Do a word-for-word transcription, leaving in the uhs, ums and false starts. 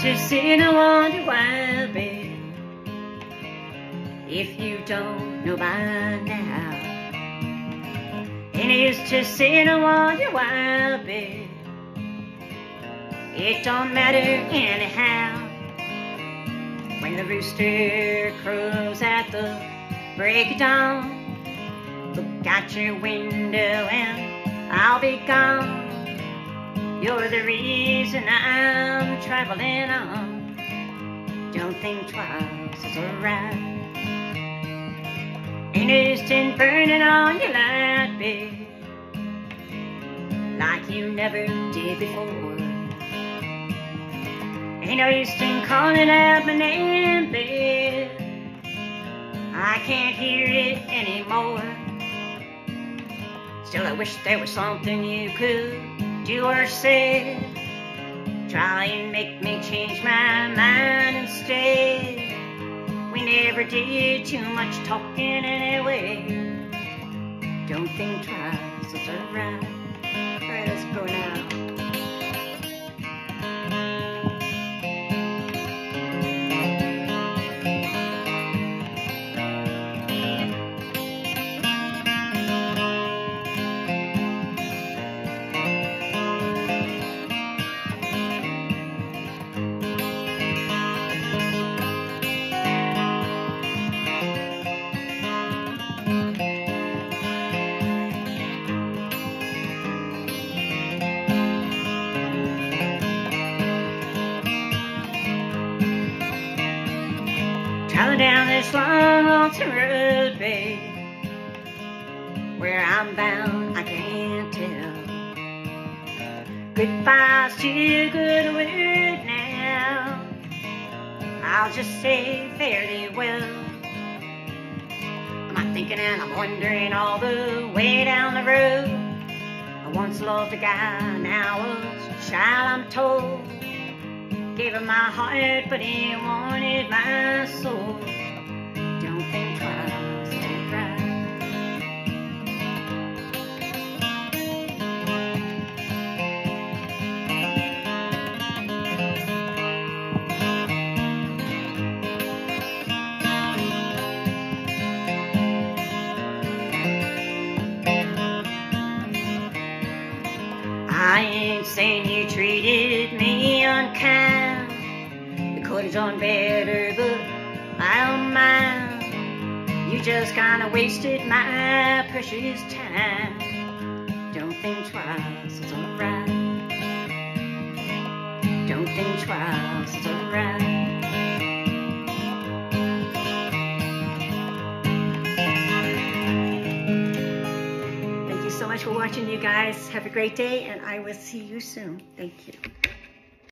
to sit and wonder why, babe, if you don't know by now. And I used to sit and wonder why, babe, it don't matter anyhow. When the rooster crows at the break of dawn, look out your window and I'll be gone. You're the reason I'm traveling on. Don't think twice, it's alright. Ain't instant burning on your light, babe, like you never did before. Ain't no use in calling out my name, babe, I can't hear it anymore. Still I wish there was something you could do or say, try and make me change my mind instead. We never did too much talking anyway. Don't think twice, it's alright. Alright, let's go now. Traveling down this long, lonesome road, babe, where I'm bound, I can't tell. Goodbye's too good a word now. I'll just say fairly well. I'm not thinking and I'm wondering all the way down the road. I once loved a guy, now a child I'm told. Gave him my heart, but he wanted my soul. Don't think twice, don't cry. I ain't saying you treated me unkind. Could have done better, but I don't mind. You just kinda wasted my precious time. Don't think twice, it's alright. Don't think twice, it's alright. Thank you so much for watching, you guys. Have a great day, and I will see you soon. Thank you.